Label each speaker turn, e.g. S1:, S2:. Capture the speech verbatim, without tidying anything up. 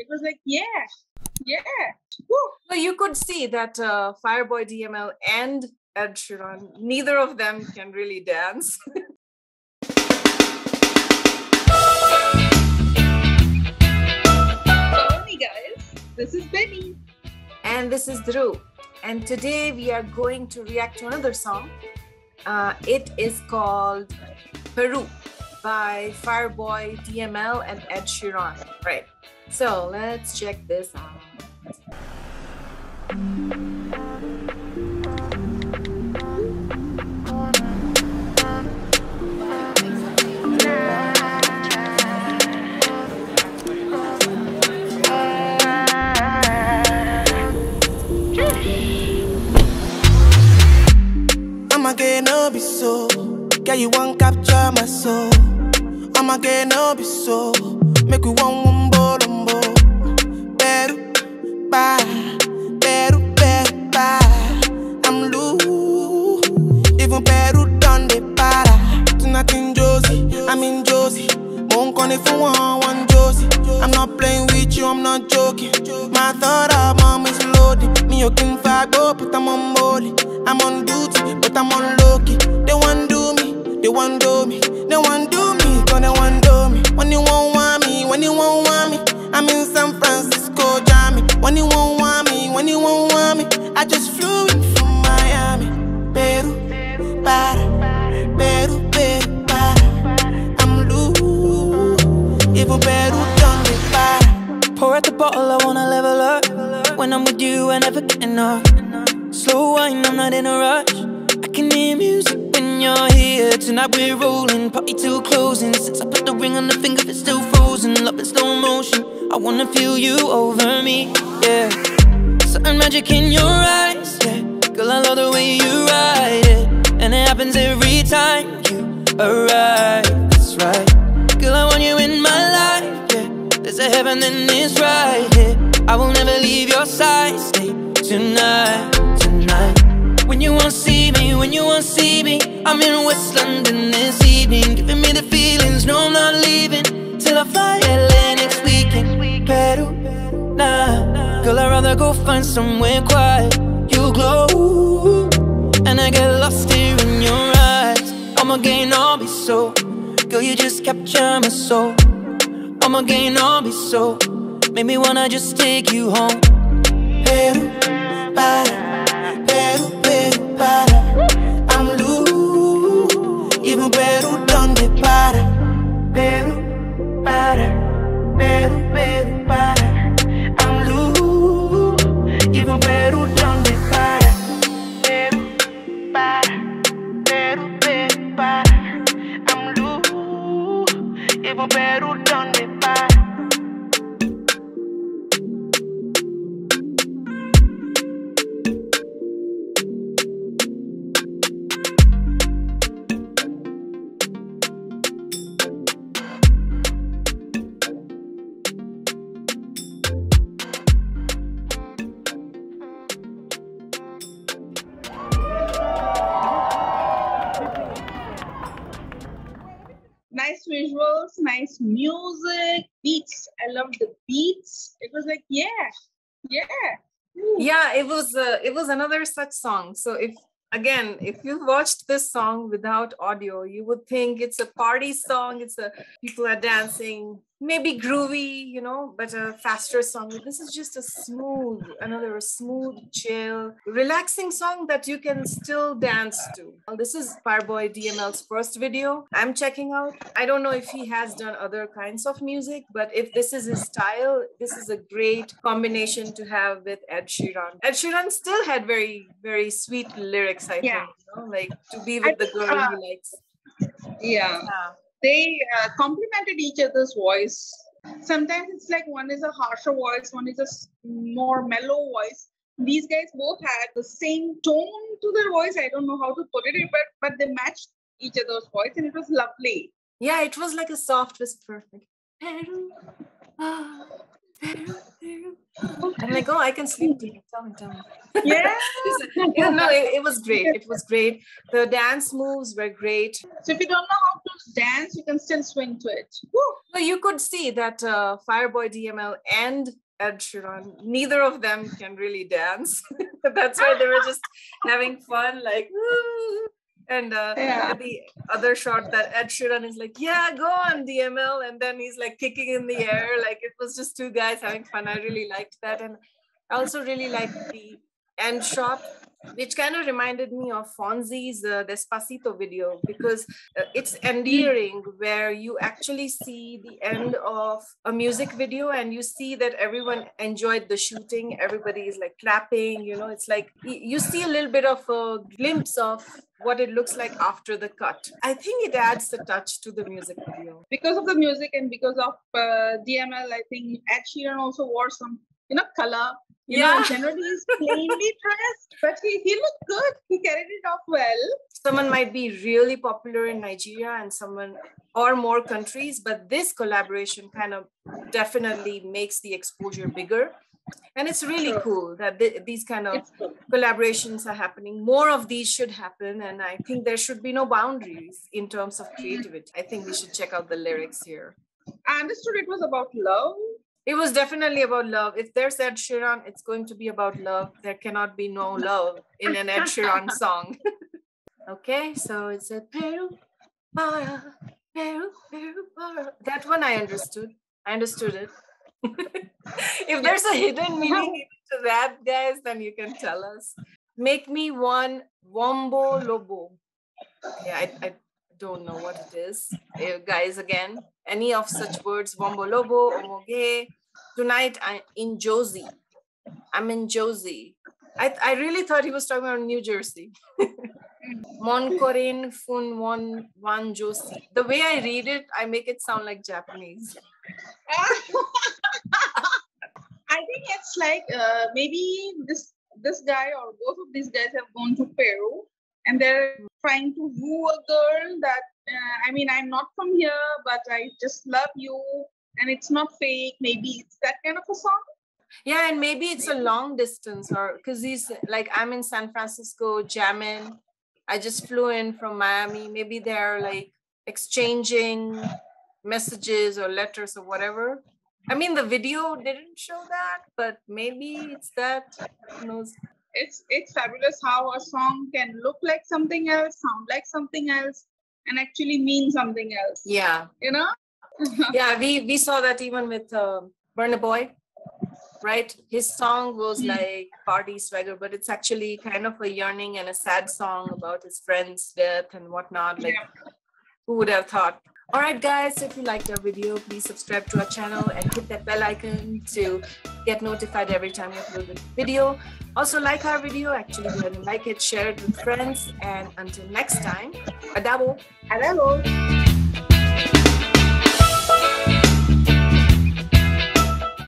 S1: It was like, yeah, yeah. Woo.
S2: So you could see that uh, Fireboy D M L and Ed Sheeran, neither of them can really dance.
S1: Hey guys, this is Benny.
S2: And this is Dhruv. And today we are going to react to another song. Uh, it is called Peru by Fireboy D M L and Ed Sheeran. Right. So let's check this out.
S3: I'ma get no be so. Girl, you won't capture my soul. I'ma get no be so. Make you one wumbo lumbo. Peru, bye. Peru, Peru, bye. I'm loose. Even Peru done the para. Tonight in Josie, I'm in Josie. Won't call if you want one Josie. I'm not playing with you, I'm not joking. My thought of mom is loaded. Me, you can go, but I'm on molly. I'm on duty, but I'm on low-key. They want do me, they want do me. They want do me, cause they want do me. When you won't want me, when you won't want me, I'm in San Francisco, Jammy. When you won't want me, when you won't want me, I just flew in from Miami. Peru, para, Peru, Peru, para. I'm loose, even Peru done me para. Pour out the bottle, I wanna level up. When I'm with you, I never get enough. Slow wine, I'm not in a rush. I can hear music when you're here. Tonight we're rolling, party till closing. Since I put the ring on the finger, it's still frozen. Love in slow motion, I wanna feel you over me, yeah. Certain magic in your eyes, yeah. Girl, I love the way you ride it. And it happens every time you arrive, that's right. Girl, I want you in my life, yeah. There's a heaven, then it's right here, yeah. I will never leave your side, stay tonight. When you won't see me, when you won't see me, I'm in West London this evening, giving me the feelings, no I'm not leaving till I fly L A next weekend. Peru, nah, girl I'd rather go find somewhere quiet. You glow, and I get lost here in your eyes. I'ma gain all be so, girl you just capture my soul. I'ma gain all be so, make me wanna just take you home. Peru, para, Peru, Peru, para. I'm loose, even Peru done the para. Peru, para, Peru, Peru, para. I'm loose, even Peru done the para. Peru, para, Peru, Peru, para. I'm loose, even Peru done the para.
S1: Nice visuals, nice music, beats. I love the beats. It was like, yeah, yeah. Ooh.
S2: Yeah, it was uh, it was another such song. So if again, if you watched this song without audio, you would think it's a party song. It's a people are dancing, maybe groovy, you know, but a faster song. This is just a smooth, another smooth, chill, relaxing song that you can still dance to. This is Fireboy D M L's first video I'm checking out. I don't know if he has done other kinds of music, but if this is his style, this is a great combination to have with Ed Sheeran. Ed Sheeran still had very, very sweet lyrics, I
S1: Yeah.
S2: think, you know, like to be with
S1: I
S2: the girl
S1: uh,
S2: he likes.
S1: Yeah.
S2: Yeah.
S1: They uh, complemented each other's voice. Sometimes it's like one is a harsher voice, one is a s- more mellow voice. These guys both had the same tone to their voice. I don't know how to put it, but but they matched each other's voice, and it was lovely.
S2: Yeah, it was like a soft whisper. Like, Peru, ah, Peru, Peru. I'm like, oh, I can sleep to you. Tell me, tell me.
S1: Yeah.
S2: Yeah, no, it, it was great. It was great. The dance moves were great.
S1: So if you don't know how to dance, you can still swing to it. Woo.
S2: So you could see that uh, Fireboy D M L and Ed Sheeran, neither of them can really dance. That's why they were just having fun, like, woo. And uh,
S1: Yeah.
S2: at the other shot that Ed Sheeran is like, yeah, go on D M L. And then he's like kicking in the air. Like it was just two guys having fun. I really liked that. And I also really liked the end shot, which kind of reminded me of Fonzie's uh, Despacito video, because uh, it's endearing where you actually see the end of a music video and you see that everyone enjoyed the shooting. Everybody is like clapping, you know, it's like y- you see a little bit of a glimpse of what it looks like after the cut. I think it adds a touch to the music video.
S1: Because of the music and because of uh, D M L, I think Ed Sheeran also wore some, you know, color. You
S2: Yeah.
S1: know, generally he's plainly dressed, but he, he looked good. He carried it off well.
S2: Someone might be really popular in Nigeria and someone or more countries, but this collaboration kind of definitely makes the exposure bigger. And it's really
S1: Sure.
S2: cool that th- these kind of
S1: It's good.
S2: collaborations are happening. More of these should happen. And I think there should be no boundaries in terms of creativity. I think we should check out the lyrics here.
S1: I understood it was about love.
S2: It was definitely about love. If there's Ed Sheeran, it's going to be about love. There cannot be no love in an Ed Sheeran song. Okay, so it said Peru, para, Peru, Peru, para. That one I understood. I understood it. If there's a hidden meaning to that, guys, then you can tell us. Make me one Wombo Lobo. Yeah, I, I don't know what it is. Eh, guys, again, any of such words, Wombo Lobo, Omoge. Tonight I'm in Josie. I'm in Josie. I, I really thought he was talking about New Jersey. Mon Korin Fun Won Wan Josie. The way I read it, I make it sound like Japanese.
S1: I think it's like uh, maybe this this guy or both of these guys have gone to Peru and they're trying to woo a girl that uh, I mean I'm not from here, but I just love you and it's not fake. Maybe it's that kind of a song.
S2: Yeah, and maybe it's a long distance, or because he's like, I'm in San Francisco jamming. I just flew in from Miami. Maybe they're like exchanging messages or letters or whatever. I mean, the video didn't show that, but maybe it's that. Who knows?
S1: It's it's fabulous how a song can look like something else, sound like something else, and actually mean something else.
S2: Yeah,
S1: You know?
S2: yeah. We we saw that even with uh, Burna Boy, right? His song was like party swagger, but it's actually kind of a yearning and a sad song about his friend's death and whatnot. Like,
S1: Yeah.
S2: who would have thought? All right, guys, if you liked our video, please subscribe to our channel and hit that bell icon to get notified every time we upload a video. Also, like our video, actually go ahead and like it, share it with friends, and until next time, adabo.
S1: Hello.